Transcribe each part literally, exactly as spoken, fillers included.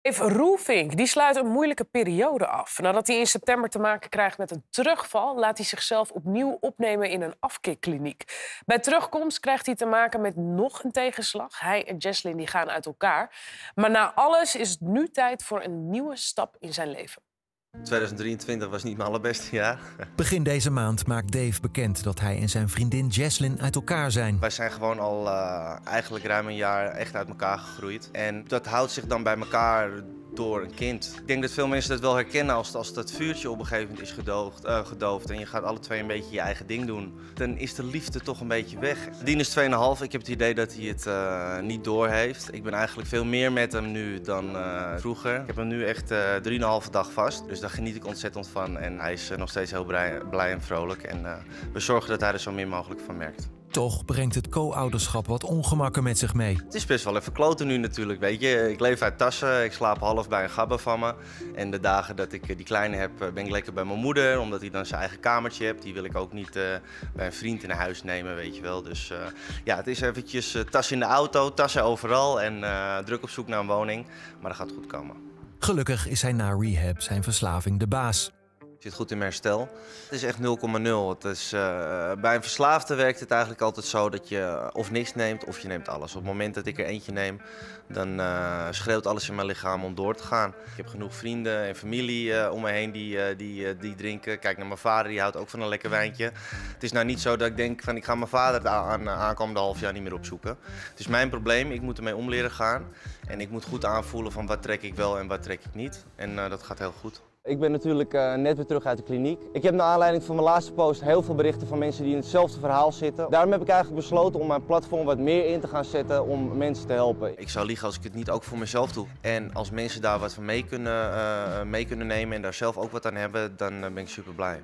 Dave Roelvink die sluit een moeilijke periode af. Nadat hij in september te maken krijgt met een terugval, laat hij zichzelf opnieuw opnemen in een afkikkliniek. Bij terugkomst krijgt hij te maken met nog een tegenslag. Hij en Jesslyn die gaan uit elkaar. Maar na alles is het nu tijd voor een nieuwe stap in zijn leven. tweeduizend drieëntwintig was niet mijn allerbeste jaar. Begin deze maand maakt Dave bekend dat hij en zijn vriendin Jesslyn uit elkaar zijn. Wij zijn gewoon al uh, eigenlijk ruim een jaar echt uit elkaar gegroeid. En dat houdt zich dan bij elkaar door een kind. Ik denk dat veel mensen dat wel herkennen als, als dat vuurtje op een gegeven moment is gedoofd, uh, gedoofd en je gaat alle twee een beetje je eigen ding doen. Dan is de liefde toch een beetje weg. Dien is twee komma vijf. Ik heb het idee dat hij het uh, niet doorheeft. Ik ben eigenlijk veel meer met hem nu dan uh, vroeger. Ik heb hem nu echt uh, drie en een halve dag vast. Dus daar geniet ik ontzettend van. En hij is uh, nog steeds heel blij, blij en vrolijk. En uh, we zorgen dat hij er zo min mogelijk van merkt. Toch brengt het co-ouderschap wat ongemakken met zich mee. Het is best wel even kloten nu natuurlijk, weet je. Ik leef uit tassen, ik slaap half bij een gabber van me. En de dagen dat ik die kleine heb, ben ik lekker bij mijn moeder. Omdat hij dan zijn eigen kamertje heeft. Die wil ik ook niet uh, bij een vriend in huis nemen, weet je wel. Dus uh, ja, het is eventjes uh, tas in de auto, tassen overal en uh, druk op zoek naar een woning. Maar dat gaat goed komen. Gelukkig is hij na rehab zijn verslaving de baas. Ik zit goed in mijn herstel. Het is echt nul komma nul. Het is, uh, bij een verslaafde werkt het eigenlijk altijd zo dat je of niks neemt of je neemt alles. Op het moment dat ik er eentje neem, dan uh, schreeuwt alles in mijn lichaam om door te gaan. Ik heb genoeg vrienden en familie uh, om me heen die, uh, die, uh, die drinken. Kijk naar mijn vader, die houdt ook van een lekker wijntje. Het is nou niet zo dat ik denk van ik ga mijn vader de aan, aankomende half jaar niet meer opzoeken. Het is mijn probleem, ik moet ermee om leren gaan. En ik moet goed aanvoelen van wat trek ik wel en wat trek ik niet. En uh, dat gaat heel goed. Ik ben natuurlijk uh, net weer terug uit de kliniek. Ik heb naar aanleiding van mijn laatste post heel veel berichten van mensen die in hetzelfde verhaal zitten. Daarom heb ik eigenlijk besloten om mijn platform wat meer in te gaan zetten om mensen te helpen. Ik zou liegen als ik het niet ook voor mezelf doe. En als mensen daar wat van mee kunnen, uh, mee kunnen nemen en daar zelf ook wat aan hebben, dan uh, ben ik super blij.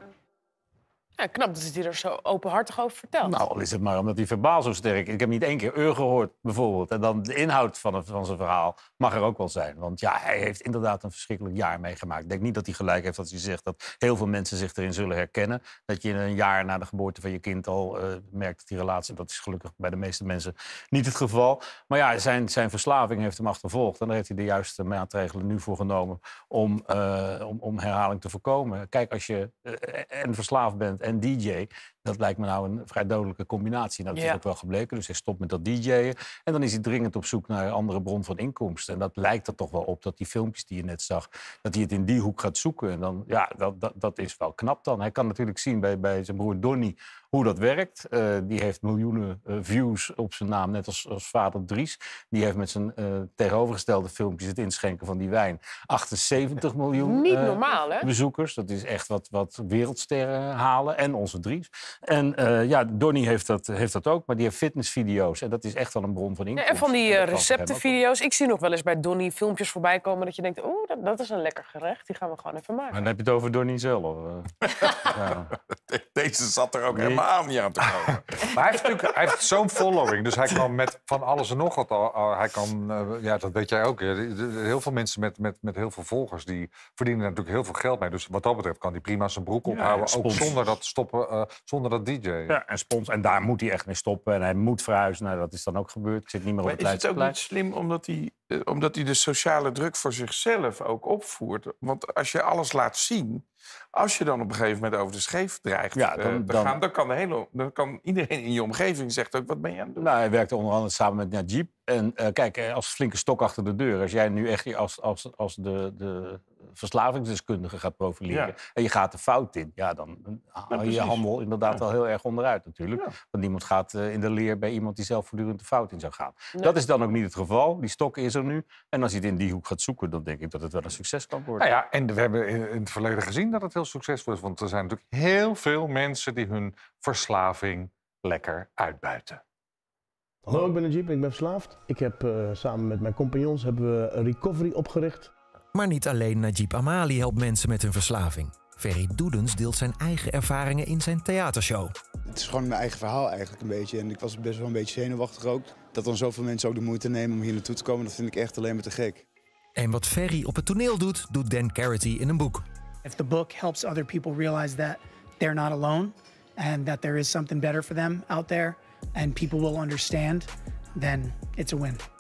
Ja, knap dat hij er zo openhartig over vertelt. Nou, al is het maar omdat hij verbaal zo sterk is. Ik heb niet één keer eur gehoord, bijvoorbeeld. En dan de inhoud van, het, van zijn verhaal mag er ook wel zijn. Want ja, hij heeft inderdaad een verschrikkelijk jaar meegemaakt. Ik denk niet dat hij gelijk heeft als hij zegt dat heel veel mensen zich erin zullen herkennen. Dat je een jaar na de geboorte van je kind al uh, merkt dat die relatie... dat is gelukkig bij de meeste mensen niet het geval. Maar ja, zijn, zijn verslaving heeft hem achtervolgd. En daar heeft hij de juiste maatregelen nu voor genomen om, uh, om, om herhaling te voorkomen. Kijk, als je uh, en verslaafd bent en D J, dat lijkt me nou een vrij dodelijke combinatie. Nou, dat Ja. is ook wel gebleken, dus hij stopt met dat D J'en. En dan is hij dringend op zoek naar een andere bron van inkomsten. En dat lijkt er toch wel op, dat die filmpjes die je net zag, dat hij het in die hoek gaat zoeken. En dan, ja, dat, dat, dat is wel knap dan. Hij kan natuurlijk zien bij, bij zijn broer Donnie hoe dat werkt. Uh, die heeft miljoenen uh, views op zijn naam, net als, als vader Dries. Die heeft met zijn uh, tegenovergestelde filmpjes, het inschenken van die wijn, achtenzeventig miljoen Niet uh, normaal, hè? bezoekers. Dat is echt wat, wat wereldsterren halen. En onze Dries. En uh, ja, Donnie heeft dat, heeft dat ook, maar die heeft fitnessvideo's. En dat is echt wel een bron van Ja, inkomsten. en van die uh, Dat kan voor hem ook wel. receptenvideo's. Ik zie nog wel eens bij Donnie filmpjes voorbij komen dat je denkt, oeh, dat, dat is een lekker gerecht. Die gaan we gewoon even maken. Maar dan heb je het over Donnie zelf. Uh, ja. Deze zat er ook helemaal niet aan te komen. Maar hij heeft, natuurlijk- hij heeft zo'n following, dus hij kan met van alles en nog wat... al- al- Hij kan, uh, ja, dat weet jij ook. hè. De- de- Heel veel mensen met, met, met heel veel volgers, die verdienen er natuurlijk heel veel geld mee. Dus wat dat betreft kan hij prima zijn broek ophouden, ook sponsors. zonder dat stoppen, uh, zonder dat D J. Ja, en spons. En daar moet hij echt mee stoppen. En hij moet verhuizen. Nou, dat is dan ook gebeurd. Ik zit niet meer op Maar het is het ook Leidseplein. niet slim omdat hij, eh, omdat hij de sociale druk voor zichzelf ook opvoert? Want als je alles laat zien, als je dan op een gegeven moment over de scheef dreigt Ja, eh, dan- te dan- gaan, dan kan, de hele, dan kan iedereen in je omgeving zegt ook, wat ben je aan het doen? Nou, hij werkte onder andere samen met Najib. En uh, kijk, eh, als flinke stok achter de deur. Als jij nu echt als, als, als de, de verslavingsdeskundige gaat profileren... Ja. en je gaat de fout in, ja, dan haal je je precies. handel inderdaad wel heel erg onderuit natuurlijk. Ja. Want niemand gaat uh, in de leer bij iemand die zelf voortdurend de fout in zou gaan. Dat is dan ook niet het geval. Die stok is er nu. En als hij het in die hoek gaat zoeken, dan denk ik dat het wel een succes kan worden. Nou ja, en we hebben in in het verleden gezien dat het heel succesvol is. Want er zijn natuurlijk heel veel mensen die hun verslaving lekker uitbuiten. Hallo, ik ben Najib en ik ben verslaafd. Ik heb uh, samen met mijn compagnons hebben we een recovery opgericht. Maar niet alleen Najib Amali helpt mensen met hun verslaving. Ferry Doedens deelt zijn eigen ervaringen in zijn theatershow. Het is gewoon mijn eigen verhaal eigenlijk een beetje. En ik was best wel een beetje zenuwachtig ook. Dat dan zoveel mensen ook de moeite nemen om hier naartoe te komen, dat vind ik echt alleen maar te gek. En wat Ferry op het toneel doet, doet Dan Carity in een boek. If the book helps other people realize that they're not alone and that there is something better for them out there and people will understand, then it's a win.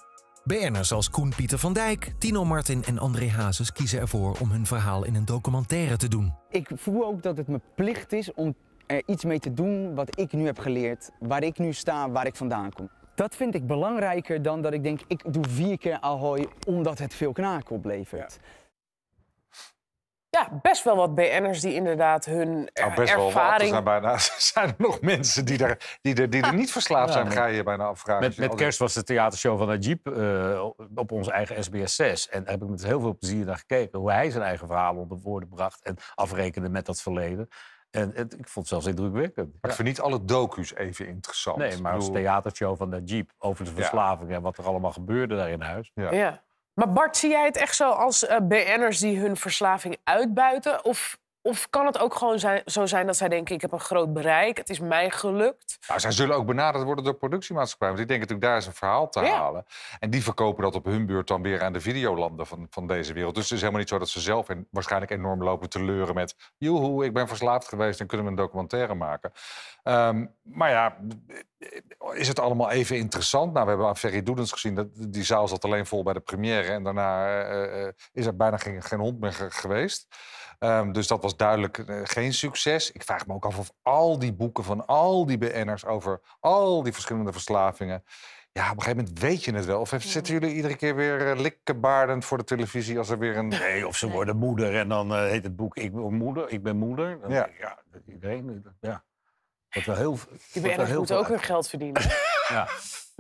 B N'ers als Koen Pieter van Dijk, Tino Martin en André Hazes kiezen ervoor om hun verhaal in een documentaire te doen. Ik voel ook dat het mijn plicht is om er iets mee te doen wat ik nu heb geleerd, waar ik nu sta, waar ik vandaan kom. Dat vind ik belangrijker dan dat ik denk, ik doe vier keer Ahoy omdat het veel knaken oplevert. Ja. Ja, best wel wat B N'ers die inderdaad hun er Nou, best wel wat. Er ervaring... zijn, bijna, zijn er nog mensen die er, die er, die er niet verslaafd zijn, Ja, ga je je bijna afvragen. Met, met kerst was de theatershow van Najib uh, op onze eigen S B S zes. En daar heb ik met heel veel plezier naar gekeken. Hoe hij zijn eigen verhaal onder woorden bracht en afrekende met dat verleden. En het, ik vond het zelfs indrukwekkend. Maar ik vind niet alle docu's even interessant. Nee, maar Ik als bedoel- theatershow van Najib over de verslaving en wat er allemaal gebeurde daar in huis. Ja. Ja. Maar Bart, zie jij het echt zo als uh, B N'ers die hun verslaving uitbuiten? Of, of kan het ook gewoon zijn, zo zijn dat zij denken, ik heb een groot bereik, het is mij gelukt? Nou, zij zullen ook benaderd worden door productiemaatschappijen. Want die denken natuurlijk daar eens een verhaal te Ja. halen. En die verkopen dat op hun beurt dan weer aan de videolanden van, van deze wereld. Dus het is helemaal niet zo dat ze zelf en waarschijnlijk enorm lopen te leuren met... joehoe, ik ben verslaafd geweest en kunnen we een documentaire maken. Um, maar ja, is het allemaal even interessant? Nou, we hebben aan Ferry Doedens gezien, dat die zaal zat alleen vol bij de première. En daarna uh, is er bijna geen, geen hond meer ge- geweest. Um, dus dat was duidelijk uh, geen succes. Ik vraag me ook af of al die boeken van al die B N'ers over al die verschillende verslavingen... Ja, op een gegeven moment weet je het wel. Of zitten jullie iedere keer weer uh, likkebaardend voor de televisie als er weer een... Nee, of ze worden moeder en dan uh, heet het boek Ik ben moeder, ik ben moeder. Dan Ja. denk ik, ja, iedereen, ja. Wordt wel heel, Die B wordt wel N'ers heel moeten veel ook hun uit- geld verdienen. Ja.